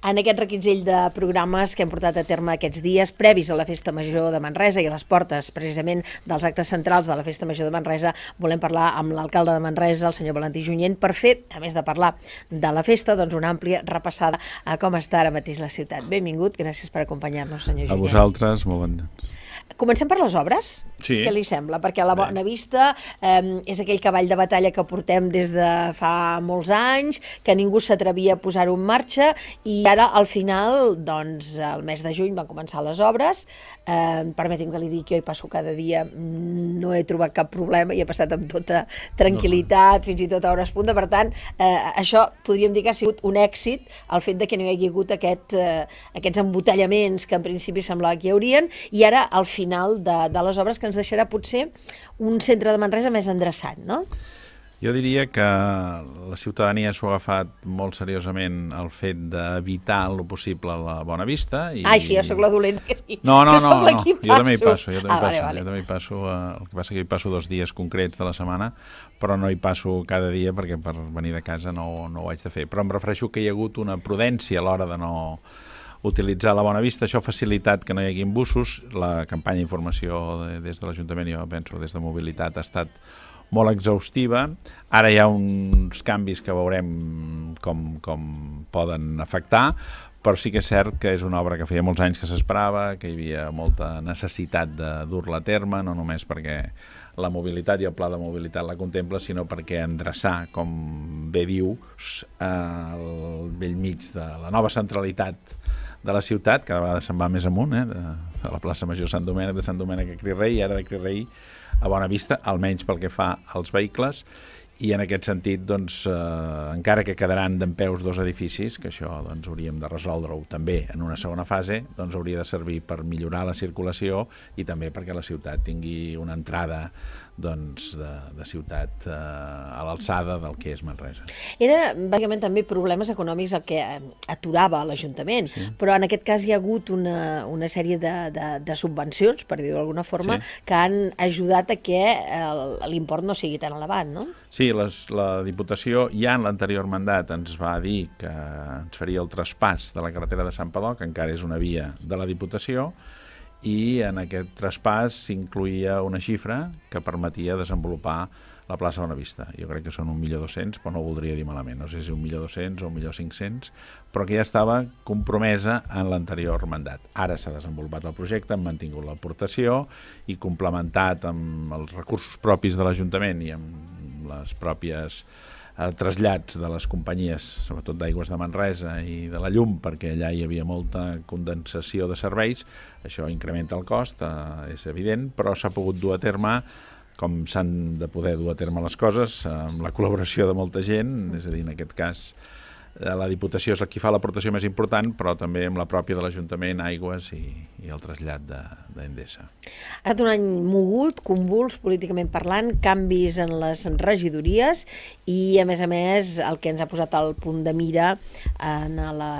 en aquest requitzell de programes que hem portat a terme aquests dies, previs a la Festa Major de Manresa i a les portes, precisament, dels actes centrals de la Festa Major de Manresa, volem parlar amb l'alcalde de Manresa, el senyor Valentí Junyent, per fer, a més de parlar de la festa, doncs una àmplia repassada a com està ara mateix la ciutat. Benvingut, gràcies per acompanyar-nos, senyor Junyent. A vosaltres, molt bon dia. Comencem per les obres? Sí. Què li sembla? Perquè la Bona Vista és aquell cavall de batalla que portem des de fa molts anys, que ningú s'atrevia a posar-ho en marxa, i ara, al final, doncs, el mes de juny van començar les obres. Permeti'm que li digui que jo hi passo cada dia, no he trobat cap problema i he passat amb tota tranquil·litat, fins i tot a hores punta. Per tant, això podríem dir que ha sigut un èxit, el fet de que no hi hagi hagut aquests embotellaments que en principi semblava que hi haurien, i ara, al final de les obres, que ens deixarà potser un centre de Manresa més endreçat, no? Jo diria que la ciutadania s'ho ha agafat molt seriosament el fet d'evitar el possible la Bona Vista. Ai, sí, jo soc la dolenta que sí. No, jo també hi passo. Jo també hi passo. El que passa que hi passo 2 dies concrets de la setmana, però no hi passo cada dia perquè per venir de casa no ho haig de fer. Però em refereixo que hi ha hagut una prudència a l'hora de no utilitzar la Bona Vista. Això ha facilitat que no hi hagi busos. La campanya d'informació des de l'Ajuntament, jo penso, des de mobilitat, ha estat molt exhaustiva. Ara hi ha uns canvis que veurem com poden afectar, però sí que és cert que és una obra que feia molts anys que s'esperava, que hi havia molta necessitat de dur-la a terme, no només perquè la mobilitat i el pla de mobilitat la contempla, sinó perquè endreçar, com bé dius, al bell mig de la nova centralitat de la ciutat, cada vegada se'n va més amunt, de la plaça Major de Sant Domènec a Cri-Rei, i ara de Cri-Rei a Bona Vista, almenys pel que fa als vehicles, i en aquest sentit, doncs, encara que quedaran dempeus 2 edificis, que això doncs, hauríem de resoldre-ho també en una segona fase, doncs hauria de servir per millorar la circulació i també perquè la ciutat tingui una entrada doncs, de ciutat a l'alçada del que és Manresa. Era, bàsicament, també problemes econòmics el que aturava l'Ajuntament, sí. Però en aquest cas hi ha hagut una sèrie de subvencions, per dir-ho d'alguna forma, sí, que han ajudat a que l'import no sigui tan elevat, no? Sí, la Diputació ja en l'anterior mandat ens va dir que ens faria el traspàs de la carretera de Sant Padó, que encara és una via de la Diputació, i en aquest traspàs s'incluïa una xifra que permetia desenvolupar la plaça Bona Vista. Jo crec que són 1.200.000, però no ho voldria dir malament, no sé si 1.200.000 o 1.500.000, però que ja estava compromesa en l'anterior mandat. Ara s'ha desenvolupat el projecte, hem mantingut l'aportació i complementat amb els recursos propis de l'Ajuntament i amb les pròpies trasllats de les companyies, sobretot d'Aigües de Manresa i de la llum, perquè allà hi havia molta condensació de serveis. Això incrementa el cost, és evident, però s'ha pogut dur a terme com s'han de poder dur a terme les coses, amb la col·laboració de molta gent, és a dir, en aquest cas la Diputació és qui fa l'aportació més important, però també amb la pròpia de l'Ajuntament, Aigües i el trasllat d'Endesa. Ha estat un any mogut, convuls, políticament parlant, canvis en les regidories i, a més, el que ens ha posat al punt de mira en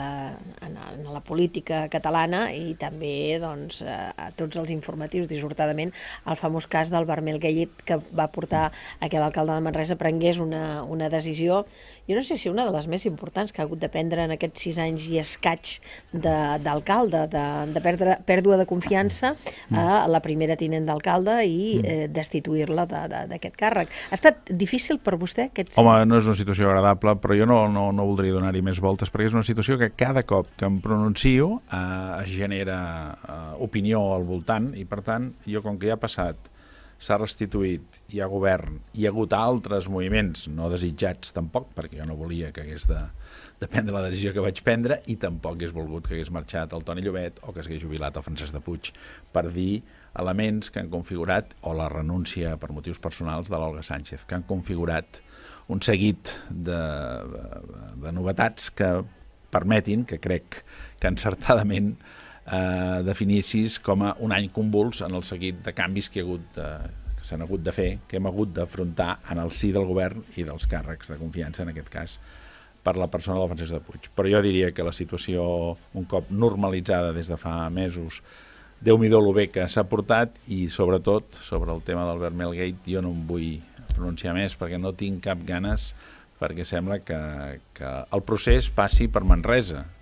la política catalana i també doncs, a tots els informatius, dissortadament, el famós cas del Vermell Gate, que va portar a que l'alcalde de Manresa prengués una decisió, jo no sé si una de les més importants que ha hagut de prendre en aquests 6 anys i escaig d'alcalde, de pèrdua de confiança a la primera tinent d'alcalde i destituir-la d'aquest càrrec. Ha estat difícil per vostè? Home, no és una situació agradable, però jo no voldria donar-hi més voltes, perquè és una situació que cada cop que em pronuncio es genera opinió al voltant i, per tant, jo com que ja ha passat, s'ha restituït, hi ha govern, hi ha hagut altres moviments, no desitjats tampoc, perquè jo no volia que hagués de prendre la decisió que vaig prendre i tampoc hagués volgut que hagués marxat el Toni Llobet o que s'hagués jubilat el Francesc de Puig, per dir elements que han configurat, o la renúncia per motius personals de l'Olga Sánchez, que han configurat un seguit de novetats que permetin, que crec que encertadament definissis com a un any convuls en el seguit de canvis que s'han hagut de fer, que hem hagut d'afrontar en el si del govern i dels càrrecs de confiança, en aquest cas, per la persona del Francesc de Puig. Però jo diria que la situació, un cop normalitzada des de fa mesos, Déu-n'hi-do lo bé que s'ha portat i, sobretot, sobre el tema del Vermell Gate, jo no em vull pronunciar més perquè no tinc cap ganes, perquè sembla que el procés passi per Manresa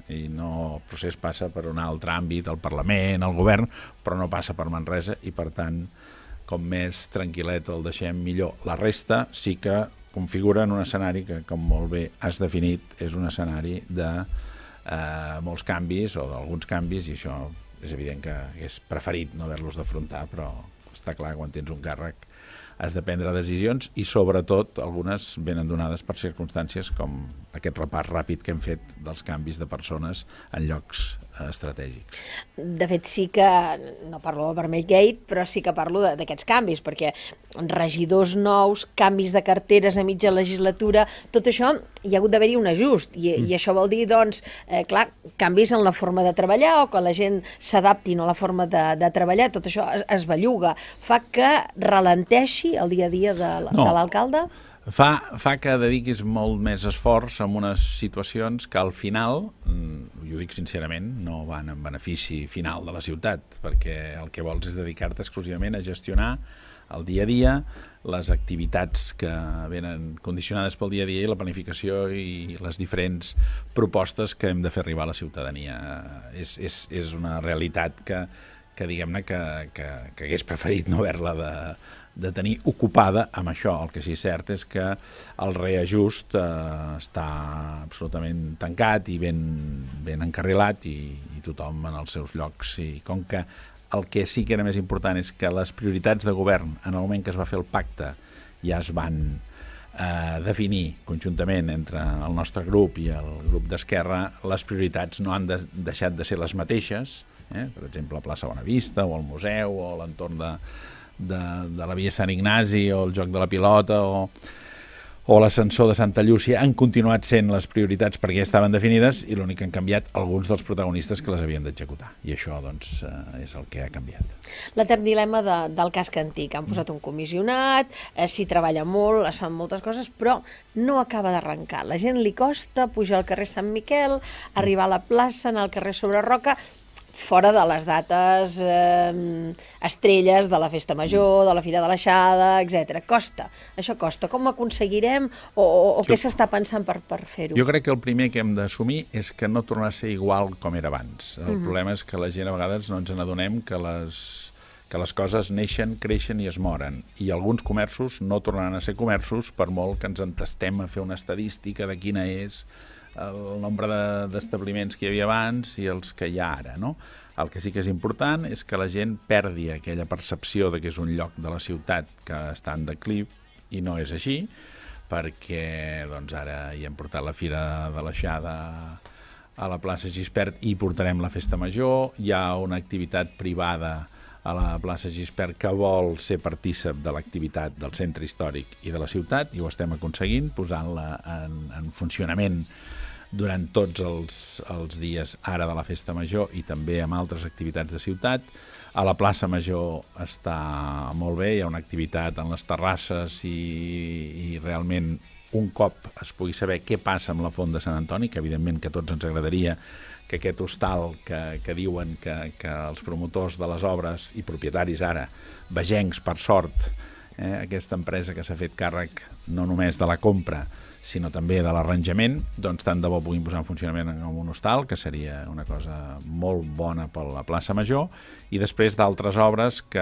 i el procés passa per un altre àmbit, el Parlament, el govern, però no passa per Manresa, i per tant, com més tranquil·let el deixem millor. La resta sí que configura en un escenari que, com molt bé has definit, és un escenari de molts canvis o d'alguns canvis, i això és evident que és preferit no haver-los d'afrontar, però està clar que quan tens un càrrec has de prendre decisions, i sobretot algunes venen donades per circumstàncies com aquest repàs ràpid que hem fet dels canvis de persones en llocs estratègics. De fet, sí que, no parlo del Vermell Gate, però sí que parlo d'aquests canvis, perquè regidors nous, canvis de carteres a mitja legislatura, tot això hi ha hagut d'haver-hi un ajust, i això vol dir, doncs, clar, canvis en la forma de treballar, o que la gent s'adaptin a la forma de treballar, tot això es belluga. Fa que ralenteixi el dia a dia de l'alcalde? Fa que dediquis molt més esforç en unes situacions que al final, jo dic sincerament, no van en benefici final de la ciutat, perquè el que vols és dedicar-te exclusivament a gestionar el dia a dia, les activitats que venen condicionades pel dia a dia i la planificació i les diferents propostes que hem de fer arribar a la ciutadania. És una realitat que diguem-ne, que hagués preferit no haver-la de tenir ocupada amb això. El que sí és cert és que el reajust està absolutament tancat i ben encarrilat, i tothom en els seus llocs. I com que el que sí que era més important és que les prioritats de govern, en el moment que es va fer el pacte, ja es van definir conjuntament entre el nostre grup i el grup d'Esquerra, les prioritats no han deixat de ser les mateixes, per exemple, la plaça Bonavista, o el museu, o l'entorn de la via Sant Ignasi, o el joc de la pilota, o l'ascensor de Santa Llúcia, han continuat sent les prioritats perquè ja estaven definides, i l'únic que han canviat alguns dels protagonistes que les havien d'executar. I això, doncs, és el que ha canviat. L'etern dilema del casc antic. Han posat un comissionat, s'hi treballa molt, es fan moltes coses, però no acaba d'arrencar. La gent li costa pujar al carrer Sant Miquel, arribar a la plaça, anar al carrer Sobre Roca, fora de les dates estrelles de la Festa Major, de la Fira de l'Aixada, etc. Costa, això costa. Com aconseguirem, o què s'està pensant per fer-ho? Jo crec que el primer que hem d'assumir és que no tornarà a ser igual com era abans. El problema és que la gent a vegades no ens n'adonem que les coses neixen, creixen i es moren. I alguns comerços no tornaran a ser comerços per molt que ens entestem a fer una estadística de quina és el nombre d'establiments que hi havia abans i els que hi ha ara, no? El que sí que és important és que la gent perdi aquella percepció de que és un lloc de la ciutat que està en declivi, i no és així, perquè doncs, ara hi hem portat la Fira de l'Aixada a la plaça Gispert i portarem la Festa Major. Hi ha una activitat privada a la plaça Gispert que vol ser partícip de l'activitat del centre històric i de la ciutat, i ho estem aconseguint posant-la en funcionament durant tots els dies ara de la Festa Major, i també amb altres activitats de ciutat. A la plaça Major està molt bé, hi ha una activitat en les terrasses, i realment un cop es pugui saber què passa amb la Font de Sant Antoni, que evidentment que a tots ens agradaria que aquest hostal que diuen que els promotors de les obres i propietaris ara, vegencs per sort, aquesta empresa que s'ha fet càrrec no només de la compra sinó també de l'arranjament, doncs tant de bo puguin posar en funcionament un hostal, que seria una cosa molt bona per la plaça Major, i després d'altres obres que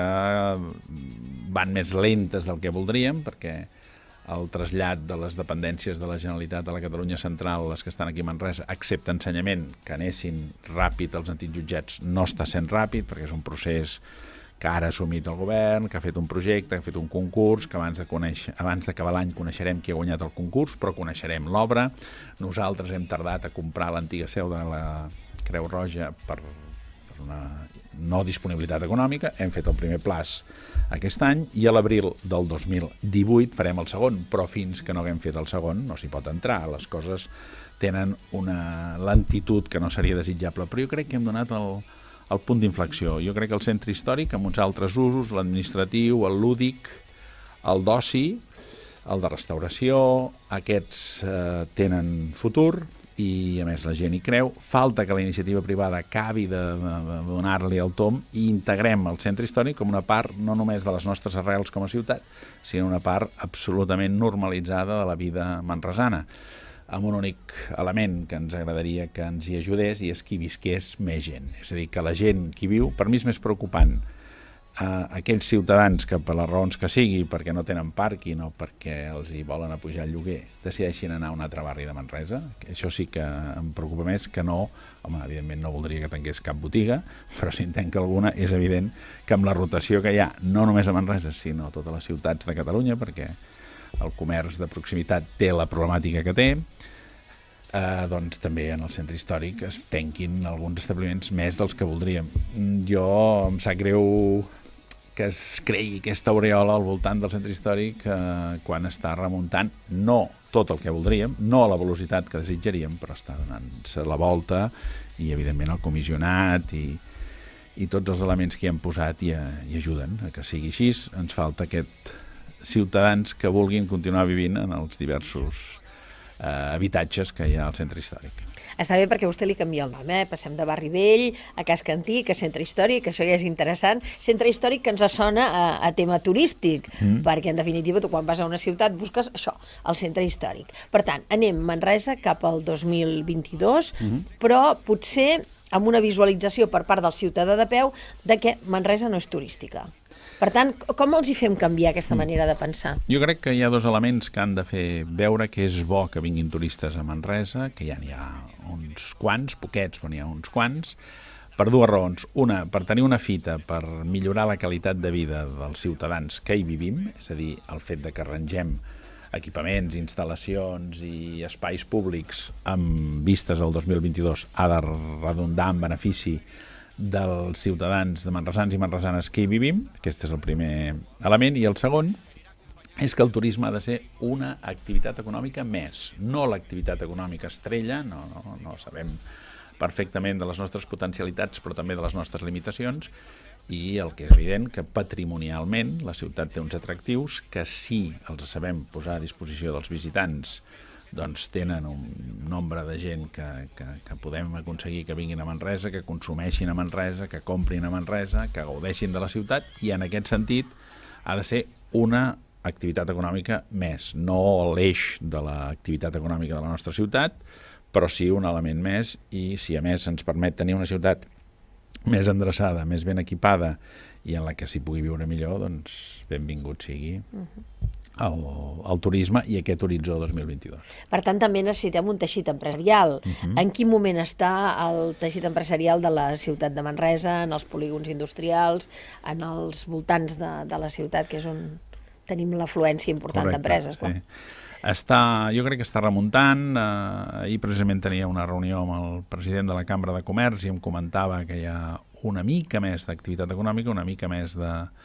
van més lentes del que voldríem, perquè el trasllat de les dependències de la Generalitat a la Catalunya Central, les que estan aquí a Manresa, excepte ensenyament, que anessin ràpid als antics jutjats, no està sent ràpid, perquè és un procés que ara ha assumit el govern, que ha fet un projecte, que ha fet un concurs, que abans d'acabar l'any coneixerem qui ha guanyat el concurs, però coneixerem l'obra. Nosaltres hem tardat a comprar l'antiga seu de la Creu Roja per una no disponibilitat econòmica, hem fet el primer plaç aquest any, i a l'abril del 2018 farem el segon, però fins que no haguem fet el segon no s'hi pot entrar. Les coses tenen una lentitud que no seria desitjable, però jo crec que hem donat el punt d'inflexió. Jo crec que el centre històric, amb uns altres usos, l'administratiu, el lúdic, el d'oci, el de restauració, aquests tenen futur, i a més la gent hi creu. Falta que la iniciativa privada acabi de donar-li el tom i integrem el centre històric com una part no només de les nostres arrels com a ciutat, sinó una part absolutament normalitzada de la vida manresana. amb un únic element que ens agradaria que ens hi ajudés, i és que hi visqués més gent. És a dir, que la gent que hi viu, per mi és més preocupant aquells ciutadans que per les raons que sigui, perquè no tenen pàrquing o perquè els hi volen apujar el lloguer, decideixin anar a un altre barri de Manresa. Això sí que em preocupa més que no, home, evidentment no voldria que tanqués cap botiga, però si en tanca alguna és evident que amb la rotació que hi ha, no només a Manresa, sinó a totes les ciutats de Catalunya, perquè el comerç de proximitat té la problemàtica que té, doncs també en el centre històric es tanquin alguns establiments més dels que voldríem. Jo em sap greu que es creï aquesta aureola al voltant del centre històric quan està remuntant, no tot el que voldríem, no a la velocitat que desitjaríem, però està donant-se la volta, i evidentment el comissionat i tots els elements que hi han posat i ajuden a que sigui així. Ens falta aquest ciutadans que vulguin continuar vivint en els diversos habitatges que hi ha al centre històric. Està bé perquè vostè li canvia el nom, Passem de Barri Vell a Casc Antic, a Centre Històric, això ja és interessant. Centre Històric que ens sona a tema turístic, perquè en definitiva tu quan vas a una ciutat busques això, el centre històric. Per tant, anem Manresa cap al 2022, però potser amb una visualització per part del ciutadà de peu de que Manresa no és turística. Per tant, com els hi fem canviar aquesta manera de pensar? Jo crec que hi ha dos elements que han de fer veure que és bo que vinguin turistes a Manresa, que ja n'hi ha uns quants, poquets, però n'hi ha uns quants, per dues raons. Una, per tenir una fita, per millorar la qualitat de vida dels ciutadans que hi vivim, és a dir, el fet de que arrangem equipaments, instal·lacions i espais públics amb vistes al 2022 ha de redundar en benefici dels ciutadans de manresans i manresanes que hi vivim. Aquest és el primer element. I el segon és que el turisme ha de ser una activitat econòmica més, no l'activitat econòmica estrella, no sabem perfectament de les nostres potencialitats, però també de les nostres limitacions, i el que és evident que patrimonialment la ciutat té uns atractius que si els sabem posar a disposició dels visitants doncs tenen un nombre de gent que podem aconseguir que vinguin a Manresa, que consumeixin a Manresa, que comprin a Manresa, que gaudeixin de la ciutat, i en aquest sentit ha de ser una activitat econòmica més, no l'eix de l'activitat econòmica de la nostra ciutat, però sí un element més, i si a més ens permet tenir una ciutat més endreçada, més ben equipada i en la que s'hi pugui viure millor, doncs benvingut sigui el turisme i aquest horitzó 2022. Per tant, també necessitem un teixit empresarial. En quin moment està el teixit empresarial de la ciutat de Manresa, en els polígons industrials, en els voltants de la ciutat, que és on tenim l'afluència important d'empreses? Sí. Jo crec que està remuntant. Ahir precisament tenia una reunió amb el president de la Cambra de Comerç i em comentava que hi ha una mica més d'activitat econòmica, una mica més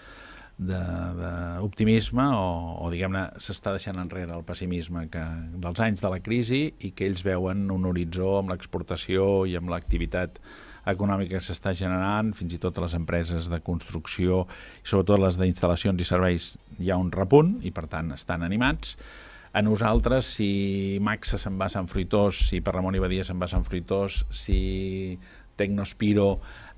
d'optimisme, o diguem-ne, s'està deixant enrere el pessimisme dels anys de la crisi, i que ells veuen un horitzó amb l'exportació i amb l'activitat econòmica que s'està generant, fins i tot a les empreses de construcció i sobretot les d'instal·lacions i serveis hi ha un repunt i per tant estan animats. A nosaltres, si Maxa se'n va a Sant Fruitós, si per Ramon i Badia se'n va a Sant Fruitós, si Tecnospiro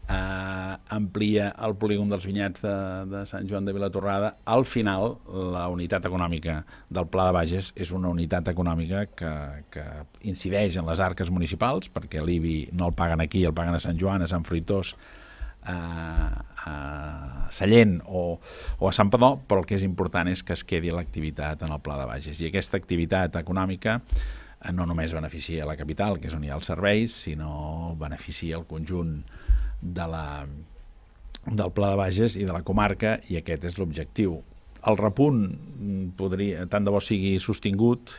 amplia el polígon dels Vinyats de Sant Joan de Vilatorrada, al final la unitat econòmica del Pla de Bages és una unitat econòmica que incideix en les arques municipals, perquè l'IBI no el paguen aquí, el paguen a Sant Joan, a Sant Fruitós, a Sallent o a Santpedor, però el que és important és que es quedi l'activitat en el Pla de Bages, i aquesta activitat econòmica no només beneficia la capital, que és on hi ha els serveis, sinó beneficia el conjunt del Pla de Bages i de la comarca, i aquest és l'objectiu. El repunt tant de bo sigui sostingut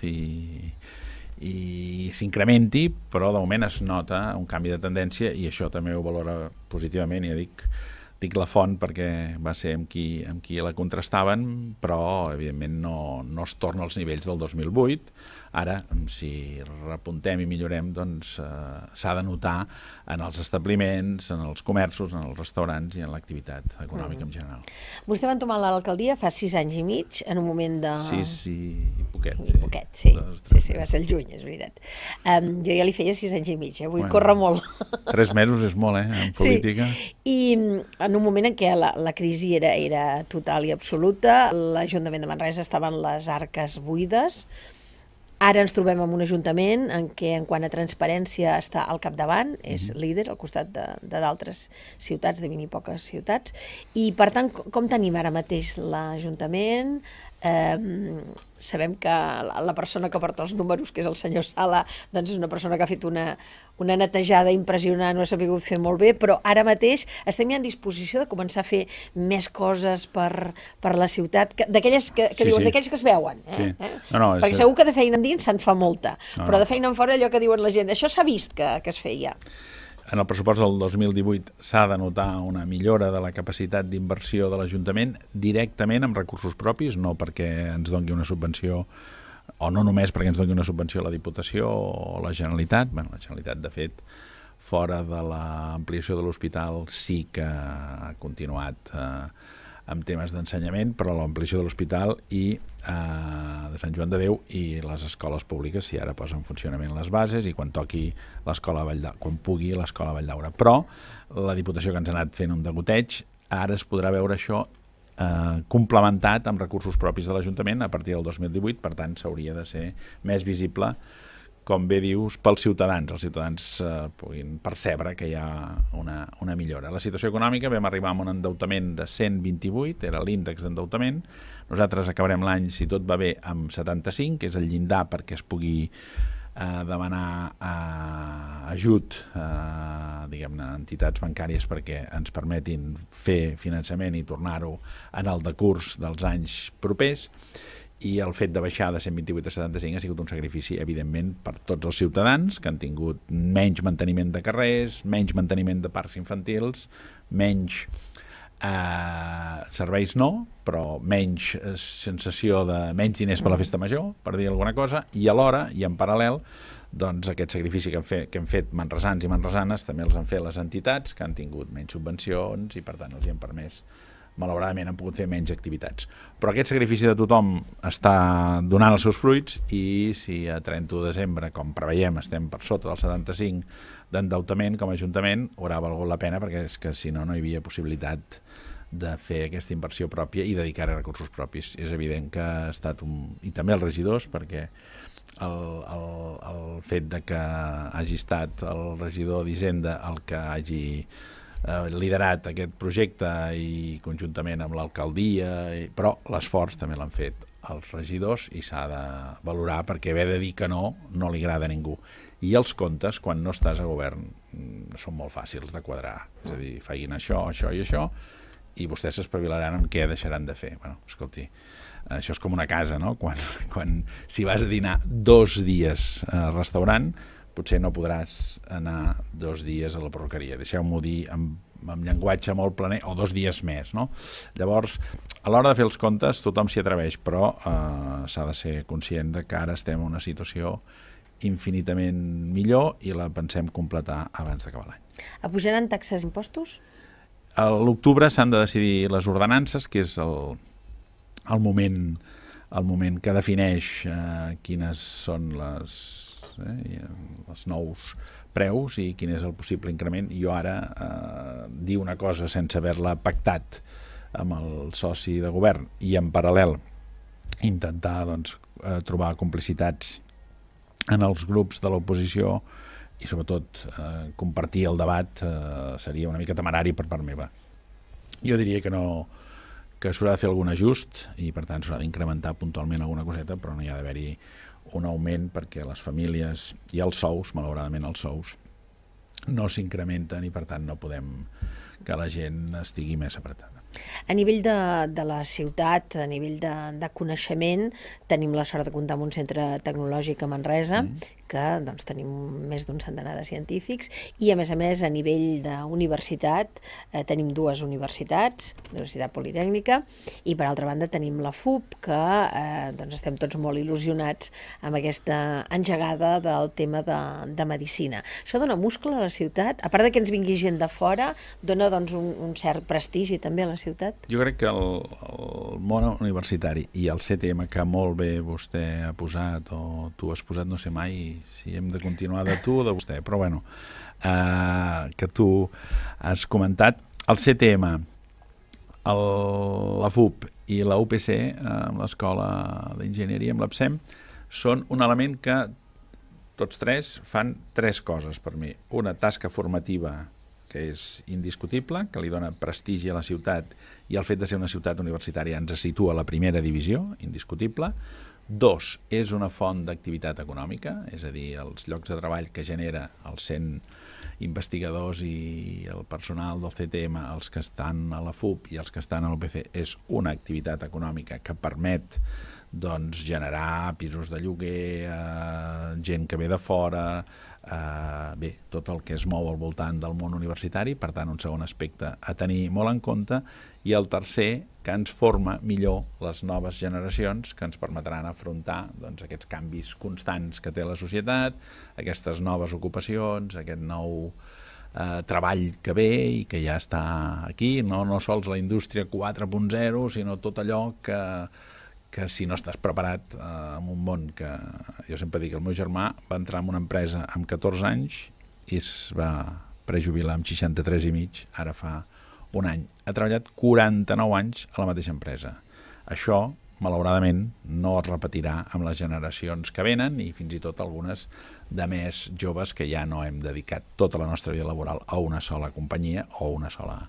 i s'incrementi, però de moment es nota un canvi de tendència, i això també ho valora positivament. Ja dic la font perquè va ser amb qui la contrastaven, però evidentment no es torna als nivells del 2008. Ara, si repuntem i millorem, doncs s'ha de notar en els establiments, en els comerços, en els restaurants i en l'activitat econòmica en general. Vostè va entomar l'alcaldia fa 6 anys i mig, en un moment de... 6 i poquet, sí. I poquet, sí. Sí, va ser el juny, és veritat. Jo ja li feia 6 anys i mig, avui corre molt. 3 mesos és molt, en política. Sí, i en un moment en què la crisi era total i absoluta, l'Ajuntament de Manresa estava en les arques buides. Ara ens trobem en un ajuntament en què, en quant a transparència, està al capdavant, és líder al costat d'altres ciutats, de 20 i poques ciutats, i per tant, com tenim ara mateix l'Ajuntament? Sabem que la persona que porta els números, que és el senyor Sala, doncs és una persona que ha fet una netejada impressionant, ho ha sabut fer molt bé, però ara mateix estem ja en disposició de començar a fer més coses per la ciutat, d'aquelles que diuen, d'aquells que es veuen. Perquè segur que de feina endins se'n fa molta, però de feina en fora allò que diuen la gent, això s'ha vist que es feia. En el pressupost del 2018 s'ha de notar una millora de la capacitat d'inversió de l'Ajuntament directament amb recursos propis, no perquè ens doni una subvenció, o no només perquè ens doni una subvenció a la Diputació o la Generalitat. La Generalitat, de fet, fora de l'ampliació de l'hospital sí que ha continuat amb temes d'ensenyament, però l'ampliació de l'hospital i de Sant Joan de Déu i les escoles públiques, si ara posa en funcionament les bases i quan toqui l'escola quan pugui l'escola Valldaura. Però la Diputació, que ens ha anat fent un degoteig, ara es podrà veure això complementat amb recursos propis de l'Ajuntament a partir del 2018, per tant s'hauria de ser més visible, com bé dius, pels ciutadans. Els ciutadans puguin percebre que hi ha una millora. La situació econòmica, vam arribar a un endeutament de 128, era l'índex d'endeutament. Nosaltres acabarem l'any, si tot va bé, amb 75, que és el llindar perquè es pugui demanar ajut diguem-ne, a entitats bancàries perquè ens permetin fer finançament i tornar-ho en el decurs dels anys propers. I el fet de baixar de 128 a 75 ha sigut un sacrifici, evidentment, per tots els ciutadans, que han tingut menys manteniment de carrers, menys manteniment de parcs infantils, menys serveis no, però menys sensació de menys diners per la festa major, per dir alguna cosa, i alhora, i en paral·lel, doncs aquest sacrifici que hem fet manresans i manresanes també els han fet les entitats, que han tingut menys subvencions i, per tant, els hi han permès, malauradament han pogut fer menys activitats. Però aquest sacrifici de tothom està donant els seus fruits i si a 31 de desembre, com preveiem, estem per sota del 75 d'endeutament com a Ajuntament, haurà valgut la pena perquè és que si no, no hi havia possibilitat de fer aquesta inversió pròpia i dedicar-hi recursos propis. És evident que ha estat i també els regidors, perquè el fet de que hagi estat el regidor d'Hisenda el que hagi liderat aquest projecte i conjuntament amb l'alcaldia, però l'esforç també l'han fet els regidors i s'ha de valorar perquè haver de dir que no li agrada a ningú. I els comptes, quan no estàs a govern, són molt fàcils de quadrar. És a dir, facin això, això i això, i vostès s'espavilaran amb què deixaran de fer. Bueno, escolti, això és com una casa, no? Si vas a dinar 2 dies al restaurant, potser no podràs anar 2 dies a la perruqueria. Deixeu-m'ho dir amb llenguatge molt planer, o 2 dies més, no? Llavors, a l'hora de fer els comptes, tothom s'hi atreveix, però s'ha de ser conscient de que ara estem en una situació infinitament millor i la pensem completar abans d'acabar l'any. Pujaran taxes i impostos? A l'octubre s'han de decidir les ordenances, que és el moment que defineix quines són els nous preus i quin és el possible increment. Jo ara dir una cosa sense haver-la pactat amb el soci de govern i en paral·lel intentar trobar complicitats en els grups de l'oposició i sobretot compartir el debat seria una mica temerari per part meva. Jo diria que s'haurà de fer algun ajust i per tant s'haurà d'incrementar puntualment alguna coseta, però no hi ha d'haver-hi un augment perquè les famílies i els sous, malauradament els sous, no s'incrementen i per tant no podem que la gent estigui més apretada. A nivell de la ciutat, a nivell de coneixement, tenim la sort de comptar amb un centre tecnològic a Manresa, que tenim més d'un centenar de científics, i a més, a nivell d'universitat, tenim 2 universitats, Universitat Politècnica, i per altra banda tenim la FUP, que estem tots molt il·lusionats amb aquesta engegada del tema de medicina. Això dona muscle a la ciutat, a part que ens vingui gent de fora, dona un cert prestigi també a la ciutat? Jo crec que el món universitari i el CTM, que molt bé vostè ha posat, o tu has posat, no sé mai si hem de continuar de tu o de vostè, però bueno, que tu has comentat, el CTM, la FUP i la UPC, amb l'Escola d'Enginyeria, amb l'APSEM, són un element que tots tres fan tres coses per mi. Una tasca formativa que és indiscutible, que li dona prestigi a la ciutat, i el fet de ser una ciutat universitària ens situa a la primera divisió, indiscutible. Dos, és una font d'activitat econòmica, és a dir, els llocs de treball que genera els 100 investigadors i el personal del CTM, els que estan a la FUP i els que estan a l'UPC, és una activitat econòmica que permet doncs, generar pisos de lloguer, gent que ve de fora, bé, tot el que es mou al voltant del món universitari, per tant, un segon aspecte a tenir molt en compte, i el tercer, que ens forma millor les noves generacions que ens permetran afrontar doncs, aquests canvis constants que té la societat, aquestes noves ocupacions, aquest nou treball que ve i que ja està aquí, no sols la indústria 4.0, sinó tot allò que si no estàs preparat en un món que... Jo sempre dic que el meu germà va entrar en una empresa amb 14 anys i es va prejubilar amb 63 i mig, ara fa un any. Ha treballat 49 anys a la mateixa empresa. Això, malauradament, no es repetirà amb les generacions que venen i fins i tot algunes de més joves que ja no hem dedicat tota la nostra vida laboral a una sola companyia o a una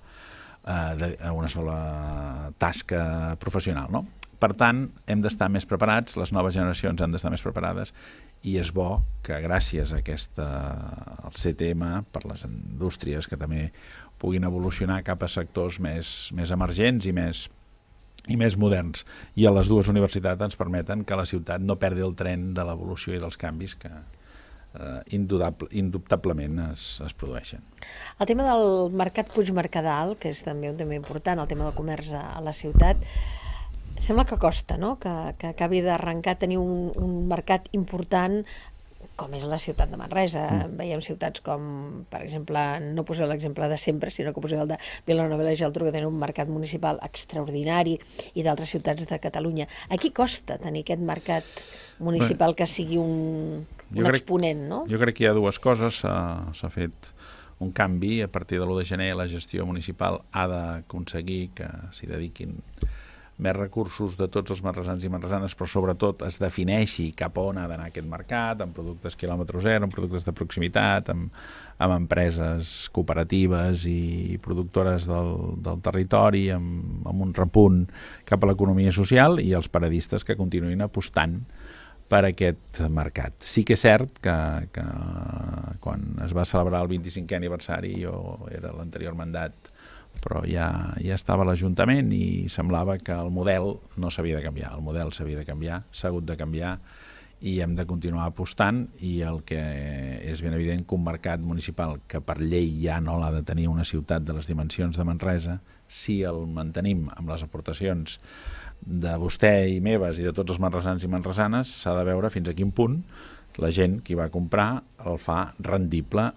sola tasca professional, no? Per tant, hem d'estar més preparats, les noves generacions han d'estar més preparades i és bo que gràcies a al CTM, per les indústries que també puguin evolucionar cap a sectors més emergents i més moderns. I a les dues universitats ens permeten que la ciutat no perdi el tren de l'evolució i dels canvis que indubtablement es produeixen. El tema del mercat Puigmercadal, que és també un tema important, el tema del comerç a la ciutat, sembla que costa, no?, que acabi d'arrencar a tenir un mercat important com és la ciutat de Manresa. Veiem ciutats com, per exemple, no posaré l'exemple de sempre, sinó que posaré el de Vilanova i la Geltrú, que tenen un mercat municipal extraordinari, i d'altres ciutats de Catalunya. Aquí costa tenir aquest mercat municipal que sigui un exponent, no? Jo crec que hi ha dues coses. S'ha fet un canvi. A partir de l'1 de gener la gestió municipal ha d'aconseguir que s'hi dediquin més recursos de tots els manresans i manresanes, però sobretot es defineixi cap a on ha d'anar aquest mercat, amb productes quilòmetre zero, amb productes de proximitat, amb empreses cooperatives i productores del territori, amb un repunt cap a l'economia social, i els paradistes que continuïn apostant per aquest mercat. Sí que és cert que quan es va celebrar el 25è aniversari, jo era l'anterior mandat, però ja estava a l'Ajuntament i semblava que el model no s'havia de canviar. El model s'havia de canviar, s'ha hagut de canviar i hem de continuar apostant, i el que és ben evident que un mercat municipal que per llei ja no l'ha de tenir una ciutat de les dimensions de Manresa, si el mantenim amb les aportacions de vostè i meves i de tots els manresans i manresanes, s'ha de veure fins a quin punt la gent que va comprar el fa rendible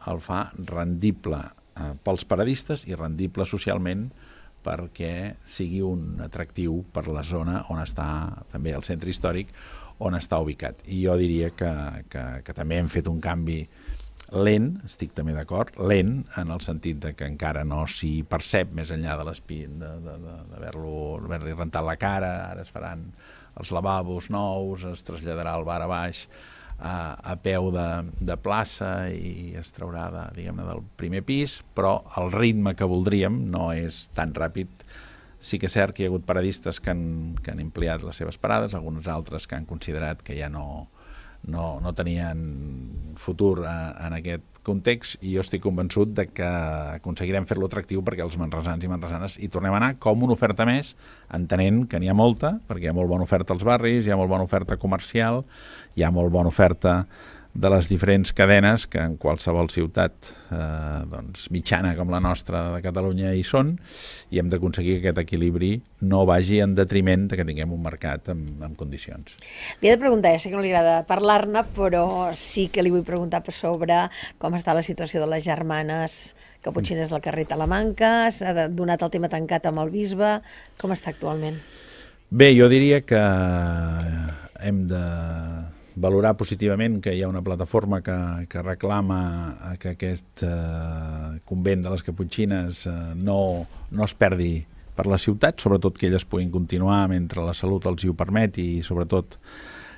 pels paradistes i rendible socialment perquè sigui un atractiu per la zona on està també el centre històric on està ubicat. I jo diria que també hem fet un canvi lent, estic també d'acord, lent en el sentit de que encara no s'hi percep més enllà d'haver-li rentat la cara. Ara es faran els lavabos nous, es traslladarà el bar a baix a peu de plaça i es traurà del primer pis, però el ritme que voldríem no és tan ràpid. Sí que és cert que hi ha hagut paradistes que han ampliat les seves parades, alguns altres que han considerat que ja no tenien futur en aquest context, i jo estic convençut de que aconseguirem fer-lo atractiu perquè els manresans i manresanes hi tornem a anar com una oferta més, entenent que n'hi ha molta, perquè hi ha molt bona oferta als barris, hi ha molt bona oferta comercial, hi ha molt bona oferta de les diferents cadenes que en qualsevol ciutat mitjana com la nostra de Catalunya hi són, i hem d'aconseguir que aquest equilibri no vagi en detriment de que tinguem un mercat en condicions. Li he de preguntar, ja sé que no li agrada parlar-ne, però sí que li vull preguntar sobre com està la situació de les germanes caputxines del carrer Talamanca. S'ha donat el tema tancat amb el bisbe. Com està actualment? Bé, jo diria que hem de valorar positivament que hi ha una plataforma que reclama que aquest convent de les Caputxines no es perdi per la ciutat, sobretot que elles puguin continuar mentre la salut els hi ho permeti, i sobretot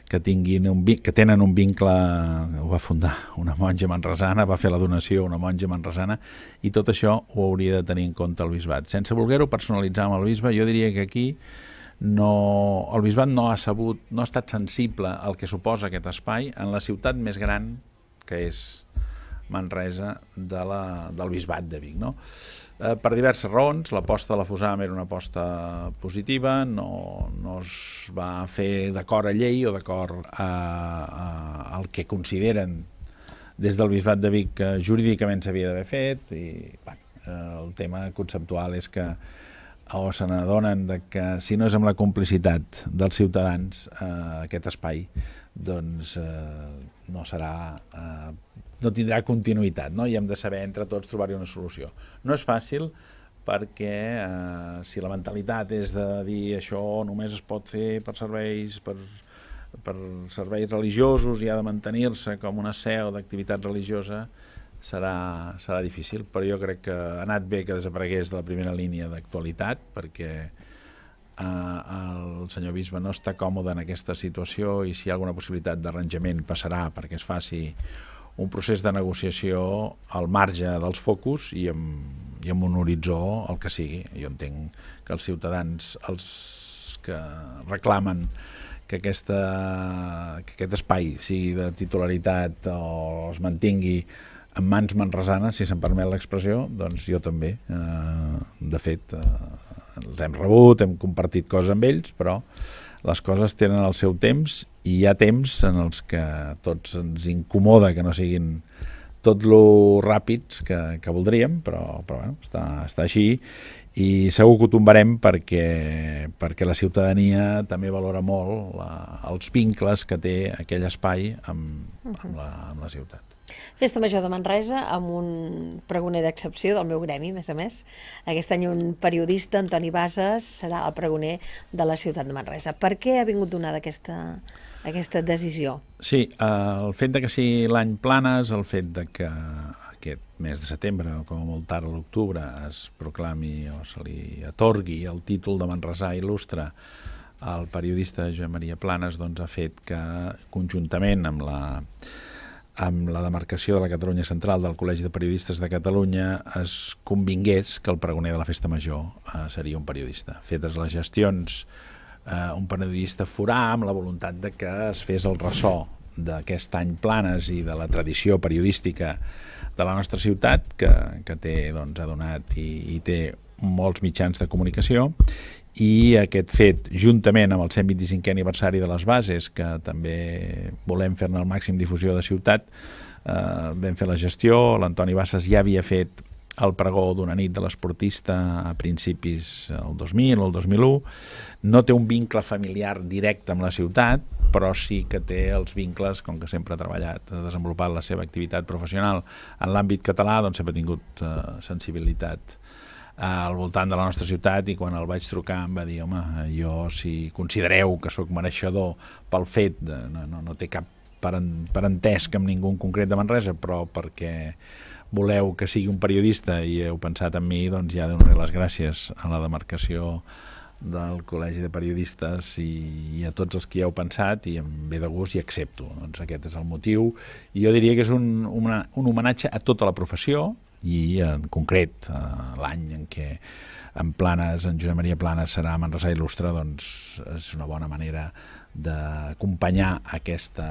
que tenen un vincle, ho va fundar una monja manresana, va fer la donació una monja manresana, i tot això ho hauria de tenir en compte el bisbat. Sense voler-ho personalitzar amb el bisbe, jo diria que aquí el bisbat no ha estat sensible al que suposa aquest espai en la ciutat més gran que és Manresa del bisbat de Vic, no? Per diverses raons. L'aposta de la FUSAM era una aposta positiva, no es va fer d'acord a llei o d'acord al que consideren des del bisbat de Vic que jurídicament s'havia d'haver fet, i el tema conceptual és que o se n'adonen que si no és amb la complicitat dels ciutadans aquest espai doncs no tindrà continuïtat, no? I hem de saber entre tots trobar-hi una solució. No és fàcil perquè si la mentalitat és de dir això només es pot fer per serveis religiosos i ha de mantenir-se com una seu d'activitat religiosa, serà difícil, però jo crec que ha anat bé que desaparegués de la primera línia d'actualitat, perquè el senyor bisbe no està còmode en aquesta situació, i si hi ha alguna possibilitat d'arranjament passarà perquè es faci un procés de negociació al marge dels focus i amb un horitzó el que sigui. Jo entenc que els ciutadans, els que reclamen que aquest espai sigui de titularitat o es mantingui en mans manresanes, si se'm permet l'expressió, doncs jo també. De fet, els hem rebut, hem compartit coses amb ells, però les coses tenen el seu temps i hi ha temps en els que tots ens incomoda que no siguin tot lo ràpids que voldríem, però bueno, està així, i segur que ho tombarem perquè la ciutadania també valora molt els vincles que té aquell espai amb la ciutat. Festa Major de Manresa amb un pregoner d'excepció del meu gremi, a més. Aquest any un periodista, Antoni Bases, serà el pregoner de la ciutat de Manresa. Per què ha vingut donada aquesta decisió? Sí, el fet de que sigui l'any Planes, el fet de que aquest mes de setembre, o com a molt tard a l'octubre, es proclami o se li atorgui el títol de manresà il·lustre al periodista Josep Maria Planes, doncs ha fet que, conjuntament amb la demarcació de la Catalunya Central del Col·legi de Periodistes de Catalunya, es convingués que el pregoner de la Festa Major seria un periodista. Fetes les gestions, un periodista forà amb la voluntat de que es fes el ressò d'aquest any Planes i de la tradició periodística de la nostra ciutat, que té, doncs, ha donat i té molts mitjans de comunicació, i aquest fet, juntament amb el 125è aniversari de les bases, que també volem fer-ne el màxim difusió de ciutat, vam fer la gestió. L'Antoni Bases ja havia fet el pregó d'una nit de l'esportista a principis del 2000 o el 2001. No té un vincle familiar directe amb la ciutat, però sí que té els vincles, com que sempre ha treballat, ha desenvolupat la seva activitat professional en l'àmbit català, doncs sempre ha tingut sensibilitat al voltant de la nostra ciutat, i quan el vaig trucar em va dir: home, jo, si considereu que sóc mereixedor pel fet de, no té cap parentesc amb ningú en concret de Manresa, però perquè voleu que sigui un periodista i heu pensat en mi, doncs ja donaré les gràcies a la demarcació del Col·legi de Periodistes i a tots els que hi heu pensat, i em ve de gust i accepto. Doncs aquest és el motiu, i jo diria que és un homenatge a tota la professió, i en concret l'any en què en Planes, en Josep Maria Planes serà manresà il·lustre, doncs és una bona manera d'acompanyar aquest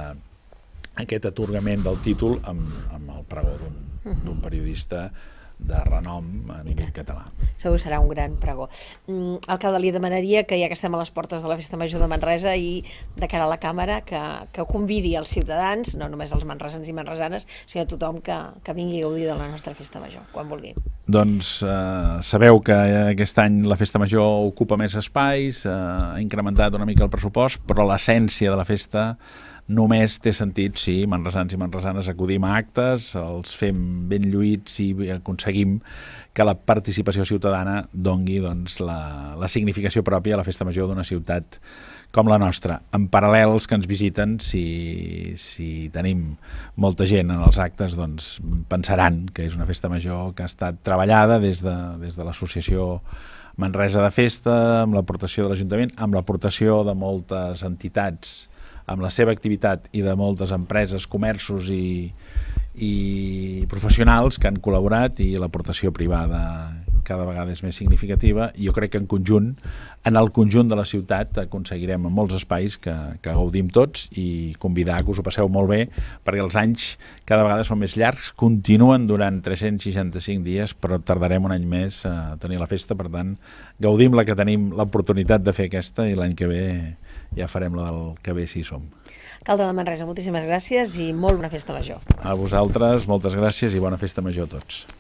atorgament del títol amb el pregó d'un periodista de renom a nivell català. Segur que serà un gran pregó. Alcalde, li demanaria que, ja que estem a les portes de la Festa Major de Manresa, i de cara a la càmera, que convidi els ciutadans, no només els manresans i manresanes, sinó a tothom que vingui a gaudir de la nostra Festa Major, quan vulgui. Doncs sabeu que aquest any la Festa Major ocupa més espais, ha incrementat una mica el pressupost, però l'essència de la festa només té sentit si manresans i manresanes acudim a actes, els fem ben lluïts i aconseguim que la participació ciutadana dongui, doncs, la significació pròpia a la Festa Major d'una ciutat com la nostra. En paral·lel, els que ens visiten, si tenim molta gent en els actes, doncs pensaran que és una Festa Major que ha estat treballada des de l'associació Manresa de festa, amb l'aportació de l'Ajuntament, amb l'aportació de moltes entitats, amb la seva activitat i de moltes empreses, comerços i professionals que han col·laborat, i l'aportació privada cada vegada és més significativa. I jo crec que en el conjunt de la ciutat aconseguirem en molts espais que gaudim tots, i convidar que us ho passeu molt bé, perquè els anys cada vegada són més llargs, continuen durant 365 dies, però tardarem un any més a tenir la festa. Per tant, gaudim la que tenim l'oportunitat de fer aquesta, i l'any que ve ja farem la del que ve si hi som. Alcalde de Manresa, moltíssimes gràcies i molt bona festa major. A vosaltres, moltes gràcies i bona festa major a tots.